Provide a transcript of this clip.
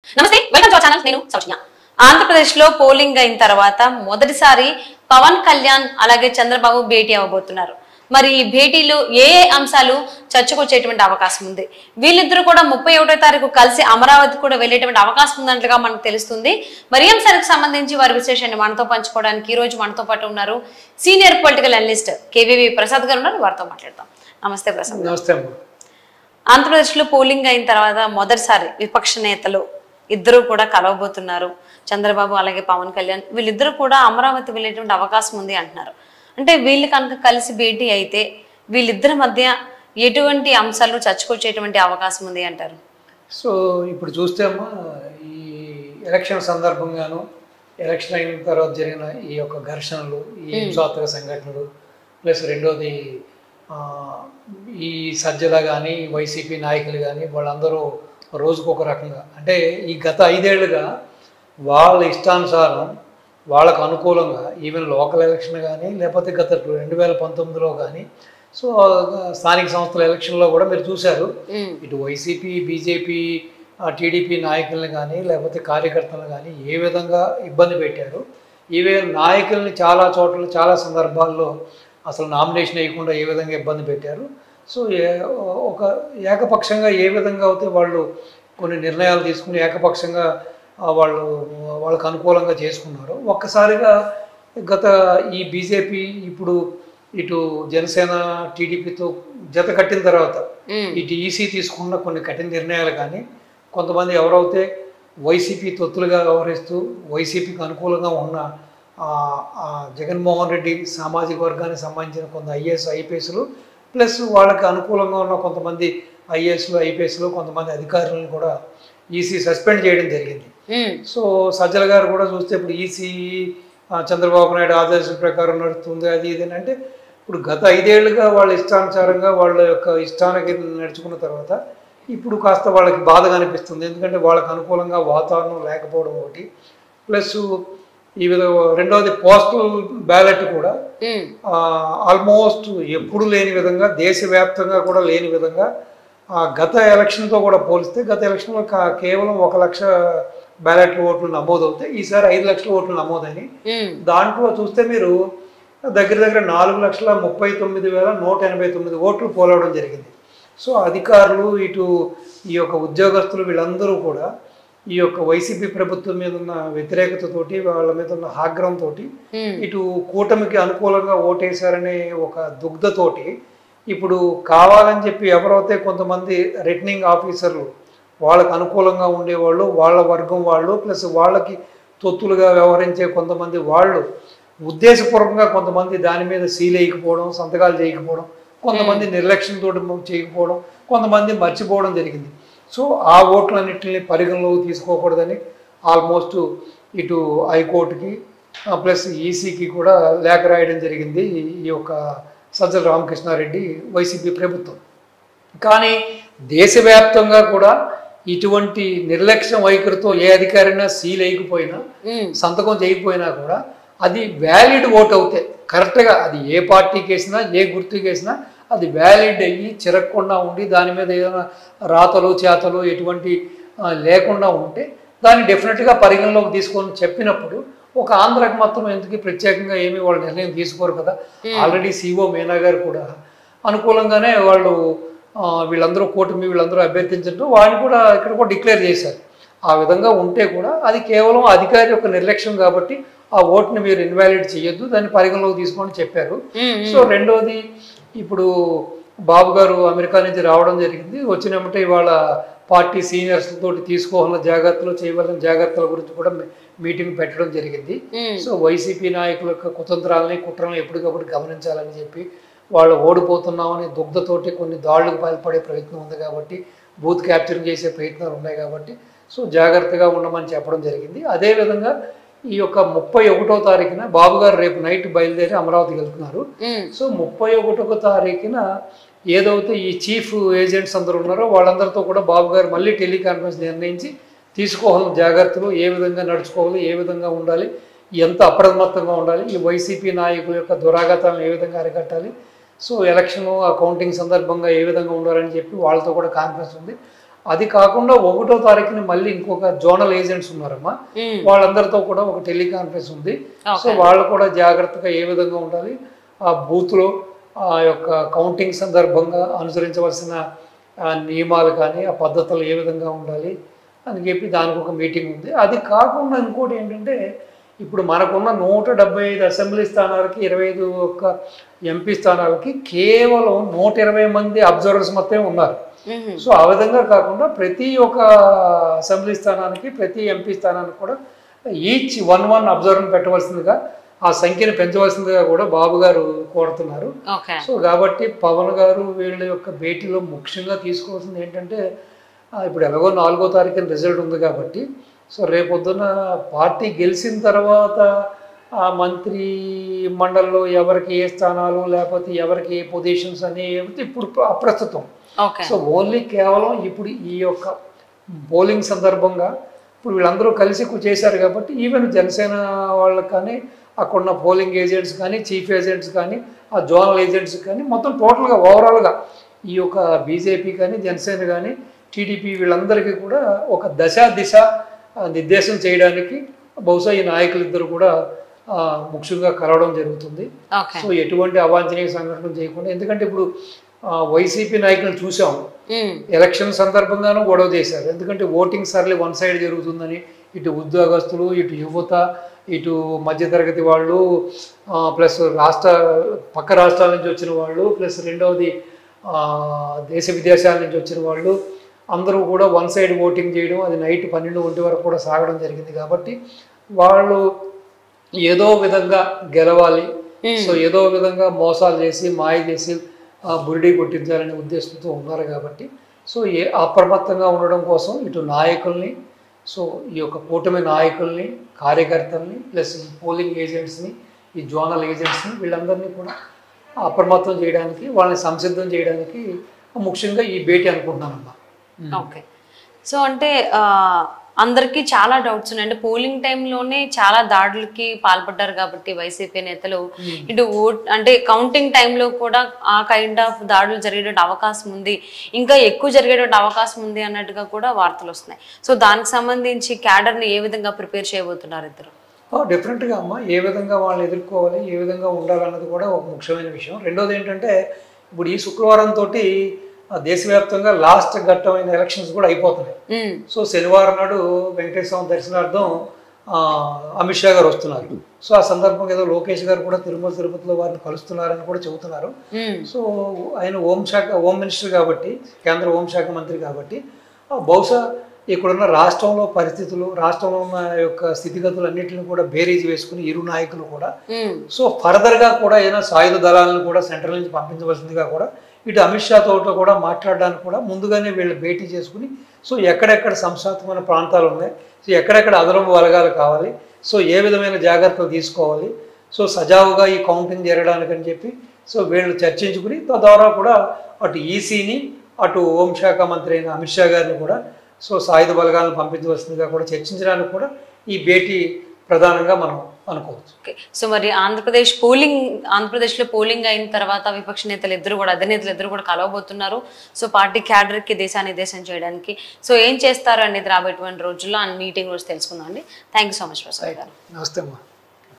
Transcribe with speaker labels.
Speaker 1: నమస్తే, welcome to our channel. నేను సౌజన్య. ఆంధ్రప్రదేశ్ లో పోలింగ్ అయిన తర్వాత మొదటిసారి పవన్ కళ్యాణ్ అలాగే చంద్రబాబు భేటీ అవ్వబోతున్నారు. మరి ఈ భేటీలో ఏ అంశాలు చర్చకొచ్చేటువంటి అవకాశం ఉంది? వీళ్ళిద్దరూ కూడా 31వ తారీఖు కలిసి అమరావతి కూడా వెళ్లేటువంటి అవకాశం ఉన్నట్లుగా మనకు తెలుస్తుంది. మరి ఈ అంశానికి సంబంధించి వారి విశ్లేషణ మనతో పంచుకోవడానికి ఈ రోజు మనతో పాటు ఉన్నారు senior political analyst KVV Prasad garu ఉన్నారు. వారితో మాట్లాడతాం. నమస్తే ప్రసాద్.
Speaker 2: నమస్తే.
Speaker 1: ఆంధ్రప్రదేశ్ లో పోలింగ్ అయిన తర్వాత మొదటిసారి విపక్ష నేతలు ఇద్దరు కూడా కలవబోతున్నారు. చంద్రబాబు అలాగే పవన్ కళ్యాణ్ వీళ్ళిద్దరూ కూడా అమరావతి వెళ్ళేటువంటి అవకాశం ఉంది అంటున్నారు. అంటే వీళ్ళు కనుక కలిసి భేటీ అయితే వీళ్ళిద్దరి మధ్య ఎటువంటి అంశాలు చర్చకొచ్చేటువంటి అవకాశం ఉంది అంటారు?
Speaker 2: సో ఇప్పుడు చూస్తే అమ్మా, ఈ ఎలక్షన్ సందర్భంగాను ఎలక్షన్ అయిన తర్వాత జరిగిన ఈ యొక్క ఘర్షణలు, ఈ హింసాత్మక సంఘటనలు, ప్లస్ రెండోది ఈ సజ్జల కానీ వైసీపీ నాయకులు కానీ వాళ్ళందరూ రోజుకు ఒక రకంగా, అంటే ఈ గత 5 ఏళ్లుగా వాళ్ళ ఇష్టానుసారం వాళ్ళకు అనుకూలంగా ఈవెన్ లోకల్ ఎలక్షన్ కానీ లేకపోతే గత 2019లో కానీ, సో స్థానిక సంస్థల ఎలక్షన్లో కూడా మీరు చూశారు, ఇటు వైసీపీ బీజేపీ టీడీపీ నాయకులను కానీ లేకపోతే కార్యకర్తలను కానీ ఏ విధంగా ఇబ్బంది పెట్టారు. ఈవెన్ నాయకుల్ని చాలా చోట్ల చాలా సందర్భాల్లో అసలు నామినేషన్ వేయకుండా ఏ విధంగా ఇబ్బంది పెట్టారు. సో ఒక ఏకపక్షంగా ఏ విధంగా అయితే వాళ్ళు కొన్ని నిర్ణయాలు తీసుకుని ఏకపక్షంగా వాళ్ళకు అనుకూలంగా చేసుకున్నారు. ఒక్కసారిగా గత ఈ బీజేపీ ఇప్పుడు ఇటు జనసేన టీడీపీతో జత కట్టిన తర్వాత ఇటు ఈసీ తీసుకున్న కొన్ని కఠిన నిర్ణయాలు కానీ, కొంతమంది ఎవరైతే వైసీపీ తొత్తులుగా వ్యవహరిస్తూ వైసీపీకి అనుకూలంగా ఉన్న జగన్మోహన్ రెడ్డి సామాజిక వర్గానికి సంబంధించిన కొంత ఐఏఎస్ ఐపీఎస్లు ప్లస్ వాళ్ళకి అనుకూలంగా ఉన్న కొంతమంది ఐఏఎస్లు ఐపీఎస్లు కొంతమంది అధికారులను కూడా ఈసీ సస్పెండ్ చేయడం జరిగింది. సో సజ్జల గారు కూడా చూస్తే ఇప్పుడు ఈసీ చంద్రబాబు నాయుడు ఆదేశాల ప్రకారం నడుస్తుంది అది ఇది అంటే, ఇప్పుడు గత 5 ఏళ్లుగా వాళ్ళ ఇష్టానుసారంగా వాళ్ళ యొక్క ఇష్టానికి నడుచుకున్న తర్వాత ఇప్పుడు కాస్త వాళ్ళకి బాధగా అనిపిస్తుంది. ఎందుకంటే వాళ్ళకి అనుకూలంగా వాతావరణం లేకపోవడం ఒకటి, ప్లస్ ఈ విధంగా రెండవది పోస్టల్ బ్యాలెట్ కూడా ఆల్మోస్ట్ ఎప్పుడు లేని విధంగా దేశవ్యాప్తంగా కూడా లేని విధంగా గత ఎలక్షన్తో కూడా పోలిస్తే గత ఎలక్షన్లో కేవలం 1 లక్ష బ్యాలెట్ ఓట్లు నమోదవుతాయి, ఈసారి 5 లక్షల ఓట్లు నమోదని. దాంట్లో చూస్తే మీరు దగ్గర 4,39,189 ఓట్లు పోలవడం జరిగింది. సో అధికారులు ఇటు ఈ యొక్క ఉద్యోగస్తులు వీళ్ళందరూ కూడా ఈ యొక్క వైసీపీ ప్రభుత్వం మీద ఉన్న వ్యతిరేకతతోటి వాళ్ళ మీద ఉన్న ఆగ్రహంతో ఇటు కూటమికి అనుకూలంగా ఓటేశారనే ఒక దుగ్ధతోటి ఇప్పుడు కావాలని చెప్పి ఎవరైతే కొంతమంది రిటర్నింగ్ ఆఫీసర్లు వాళ్ళకు అనుకూలంగా ఉండేవాళ్ళు, వాళ్ళ వర్గం వాళ్ళు ప్లస్ వాళ్ళకి తొత్తులుగా వ్యవహరించే కొంతమంది వాళ్ళు ఉద్దేశపూర్వకంగా కొంతమంది దాని మీద సీల్ వేయకపోవడం, సంతకాలు చేయకపోవడం, కొంతమంది నిర్లక్ష్యంతో చేయకపోవడం, కొంతమంది మర్చిపోవడం జరిగింది. సో ఆ ఓట్లన్నింటినీ పరిగణలోకి తీసుకోకూడదని ఆల్మోస్ట్ ఇటు హైకోర్టుకి ప్లస్ ఈసీకి కూడా లేఖ రాయడం జరిగింది ఈ యొక్క సజ్జల రామకృష్ణారెడ్డి వైసీపీ ప్రభుత్వం. కానీ దేశవ్యాప్తంగా కూడా ఇటువంటి నిర్లక్ష్యం వైఖరితో ఏ అధికారైనా సీల్ వేయకపోయినా సంతకం చేయకపోయినా కూడా అది వ్యాలిడ్ ఓట్ అవుతే కరెక్ట్గా అది ఏ పార్టీకి వేసినా ఏ గుర్తుకి వేసినా అది వ్యాలిడ్ అయ్యి చిరగకుండా ఉండి దాని మీద ఏదైనా రాతలు చేతలు ఎటువంటి లేకుండా ఉంటే దాన్ని డెఫినెట్గా పరిగణలోకి తీసుకొని చెప్పినప్పుడు ఒక ఆంధ్రాకి మాత్రం ఎందుకు ప్రత్యేకంగా ఏమీ వాళ్ళు నిర్ణయం తీసుకోరు కదా. ఆల్రెడీ సిఓ మీనా గారు కూడా అనుకూలంగానే వాళ్ళు వీళ్ళందరూ కూటమి వీళ్ళందరూ అభ్యర్థించడం వాడిని కూడా ఇక్కడ కూడా డిక్లేర్ చేశారు. ఆ విధంగా ఉంటే కూడా అది కేవలం అధికారి యొక్క నిర్లక్ష్యం కాబట్టి ఆ ఓటుని మీరు ఇన్వాలిడ్ చేయొద్దు, దాన్ని పరిగణలోకి తీసుకొని చెప్పారు. సో రెండోది ఇప్పుడు బాబు గారు అమెరికా నుంచి రావడం జరిగింది. వచ్చినప్పుడు ఇవాళ పార్టీ సీనియర్స్ తోటి తీసుకోవాలన్న జాగ్రత్తలు చేయవలసిన జాగ్రత్తల గురించి కూడా మీటింగ్ పెట్టడం జరిగింది. సో వైసీపీ నాయకుల యొక్క కుతంత్రాలని కుట్రలను ఎప్పటికప్పుడు గమనించాలని చెప్పి వాళ్ళు ఓడిపోతున్నామని దుగ్ధతోటి కొన్ని దాడులకు పాల్పడే ప్రయత్నం ఉంది కాబట్టి, బూత్ క్యాప్చరింగ్ చేసే ప్రయత్నాలు ఉన్నాయి కాబట్టి సో జాగ్రత్తగా ఉండమని చెప్పడం జరిగింది. అదేవిధంగా ఈ యొక్క 31వ తారీఖున బాబు గారు రేపు నైట్ బయలుదేరి అమరావతికి వెళ్తున్నారు. సో 31వ తారీఖున ఏదైతే ఈ చీఫ్ ఏజెంట్స్ అందరూ ఉన్నారో వాళ్ళందరితో కూడా బాబు గారు మళ్ళీ టెలికాన్ఫరెన్స్ నిర్ణయించి తీసుకోవాలని జాగ్రత్తలు ఏ విధంగా నడుచుకోవాలి, ఏ విధంగా ఉండాలి, ఎంత అప్రమత్తంగా ఉండాలి, ఈ వైసీపీ నాయకుల యొక్క దురాఘాతాలను ఏ విధంగా అరికట్టాలి, సో ఎలక్షన్ కౌంటింగ్ సందర్భంగా ఏ విధంగా ఉండాలని చెప్పి వాళ్ళతో కూడా కాన్ఫరెన్స్ ఉంది. అది కాకుండా 1వ తారీఖుని మళ్ళీ ఇంకొక జోనల్ ఏజెంట్స్ ఉన్నారమ్మా, వాళ్ళందరితో కూడా ఒక టెలికాన్ఫరెన్స్ ఉంది. సో వాళ్ళు కూడా జాగ్రత్తగా ఏ విధంగా ఉండాలి, ఆ బూత్లో ఆ యొక్క కౌంటింగ్ సందర్భంగా అనుసరించవలసిన నియమాలు కానీ ఆ పద్ధతులు ఏ విధంగా ఉండాలి అని చెప్పి దానికి ఒక మీటింగ్ ఉంది. అది కాకుండా ఇంకోటి ఏంటంటే ఇప్పుడు మనకున్న 175 అసెంబ్లీ స్థానాలకి 25 ఎంపీ స్థానాలకి కేవలం 120 మంది అబ్జర్వర్స్ మొత్తమే ఉన్నారు. సో ఆ విధంగా కాకుండా ప్రతి ఒక్క అసెంబ్లీ స్థానానికి ప్రతి ఎంపీ స్థానానికి కూడా ఈచ్ 1 అబ్జర్వర్ పెట్టవలసిందిగా ఆ సంఖ్యను పెంచవలసిందిగా కూడా బాబు గారు కోరుతున్నారు. సో కాబట్టి పవన్ గారు వీళ్ళ యొక్క భేటీలో ముఖ్యంగా తీసుకోవాల్సింది ఏంటంటే ఇప్పుడు ఎలాగో 4వ తారీఖున రిజల్ట్ ఉంది కాబట్టి సో రేపొద్దున పార్టీ గెలిచిన తర్వాత ఆ మంత్రి మండలిలో ఎవరికి ఏ స్థానాలు లేకపోతే ఎవరికి ఏ పొజిషన్స్ అని ఇప్పుడు అప్రస్తుతం. సో ఓన్లీ కేవలం ఇప్పుడు ఈ యొక్క పోలింగ్ సందర్భంగా ఇప్పుడు వీళ్ళందరూ కలిసి చేశారు కాబట్టి ఈవెన్ జనసేన వాళ్ళకి కానీ అక్కడున్న పోలింగ్ ఏజెంట్స్ కానీ చీఫ్ ఏజెంట్స్ కానీ ఆ జోనల్ ఏజెంట్స్ కానీ మొత్తం టోటల్గా ఓవరాల్గా ఈ యొక్క బీజేపీ కానీ జనసేన కానీ టీడీపీ వీళ్ళందరికీ కూడా ఒక దిశ నిర్దేశం చేయడానికి బహుశా ఈ నాయకులిద్దరు కూడా ముఖ్యంగా కలవడం జరుగుతుంది. సో ఎటువంటి అవాంఛనీయ సంఘటనలు చేయకుండా, ఎందుకంటే ఇప్పుడు వైసీపీ నాయకులను చూసాం ఎలక్షన్ సందర్భంగానూ గొడవ చేశారు. ఎందుకంటే ఓటింగ్ సర్లే వన్ సైడ్ జరుగుతుందని ఇటు ఉద్యోగస్తులు, ఇటు యువత, ఇటు మధ్యతరగతి వాళ్ళు, ప్లస్ పక్క రాష్ట్రాల నుంచి వచ్చిన వాళ్ళు, ప్లస్ రెండవది దేశ విదేశాల నుంచి వచ్చిన వాళ్ళు అందరూ కూడా వన్ సైడ్ ఓటింగ్ చేయడం, అది నైట్ 12 వరకు కూడా సాగడం జరిగింది. కాబట్టి వాళ్ళు ఏదో విధంగా గెలవాలి, సో ఏదో విధంగా మోసాలు చేసి మాయ చేసి బురిడి కొట్టించాలనే ఉద్దేశంతో ఉన్నారు. కాబట్టి సో అప్రమత్తంగా ఉండడం కోసం ఇటు నాయకుల్ని, సో ఈ యొక్క కూటమి నాయకుల్ని, కార్యకర్తల్ని, ప్లస్ ఈ పోలింగ్ ఏజెంట్స్ని, ఈ జోనల్ ఏజెంట్స్ని వీళ్ళందరినీ కూడా అప్రమత్తం చేయడానికి, వాళ్ళని సంసిద్ధం చేయడానికి ముఖ్యంగా ఈ భేటీ అనుకుంటున్నానమ్మా.
Speaker 1: ఓకే. సో అంటే అందరికీ చాలా డౌట్స్ ఉన్నాయి. అంటే పోలింగ్ టైంలోనే చాలా దాడులకి పాల్పడ్డారు కాబట్టి వైసీపీ నేతలు ఇటు అంటే కౌంటింగ్ టైంలో కూడా ఆ కైండ్ ఆఫ్ దాడులు జరిగేటువంటి అవకాశం ఉంది, ఇంకా ఎక్కువ జరిగేటువంటి అవకాశం ఉంది అన్నట్టుగా కూడా వార్తలు వస్తున్నాయి. సో దానికి సంబంధించి క్యాడర్ని ఏ విధంగా ప్రిపేర్ చేయబోతున్నారు ఇద్దరు?
Speaker 2: డెఫినెట్గా అమ్మ, ఏ విధంగా వాళ్ళని ఎదుర్కోవాలి, ఏ విధంగా ఉండాలన్నది కూడా ఒక ముఖ్యమైన విషయం. రెండోది ఏంటంటే ఇప్పుడు ఈ శుక్రవారం తోటి దేశవ్యాప్తంగా లాస్ట్ ఘట్టమైన ఎలక్షన్స్ కూడా అయిపోతున్నాయి. సో శనివారం నాడు వెంకటేశ్వర స్వామి దర్శనార్థం అమిత్ షా గారు వస్తున్నారు. సో ఆ సందర్భంగా ఏదో లోకేష్ గారు కూడా తిరుపతిలో వారిని కలుస్తున్నారని కూడా చెబుతున్నారు. సో ఆయన హోం మినిస్టర్ కాబట్టి, కేంద్ర హోంశాఖ మంత్రి కాబట్టి బహుశా ఇక్కడున్న రాష్ట్రంలో పరిస్థితులు, రాష్ట్రంలో ఉన్న యొక్క స్థితిగతులు అన్నింటిని కూడా బేరీజ్ వేసుకుని ఇరు నాయకులు కూడా సో ఫర్దర్గా కూడా ఏదైనా సాయుధ దళాలను కూడా సెంట్రల్ నుంచి పంపించవలసిందిగా కూడా ఇటు అమిత్ షా తోట కూడా మాట్లాడడానికి కూడా ముందుగానే వీళ్ళు భేటీ చేసుకుని సో ఎక్కడెక్కడ సంస్థాత్మక ప్రాంతాలు ఉన్నాయి, సో ఎక్కడెక్కడ అదనపు బలగాలు కావాలి, సో ఏ విధమైన జాగ్రత్తలు తీసుకోవాలి, సో సజావుగా ఈ కౌంటింగ్ జరగడానికని చెప్పి సో వీళ్ళు చర్చించుకుని తద్వారా కూడా అటు ఈసీని, అటు హోంశాఖ మంత్రి అయిన అమిత్ షా గారిని కూడా సో సాయుధ బలగాలను పంపించవలసిందిగా కూడా చర్చించడానికి కూడా ఈ భేటీ ప్రధానంగా మనం అనుకోవచ్చు.
Speaker 1: ఓకే. సో మరి ఆంధ్రప్రదేశ్లో పోలింగ్ అయిన తర్వాత విపక్ష నేతలు ఇద్దరు కూడా, అధినేతలు ఇద్దరు కూడా కలవబోతున్నారు. సో పార్టీ క్యాడర్కి దిశానిర్దేశం చేయడానికి సో ఏం చేస్తారు అనేది రాబోయేటువంటి రోజుల్లో ఆ మీటింగ్ రోజు తెలుసుకుందాం అండి. Thank you so much Prasad garu.
Speaker 2: నమస్తే అమ్మా.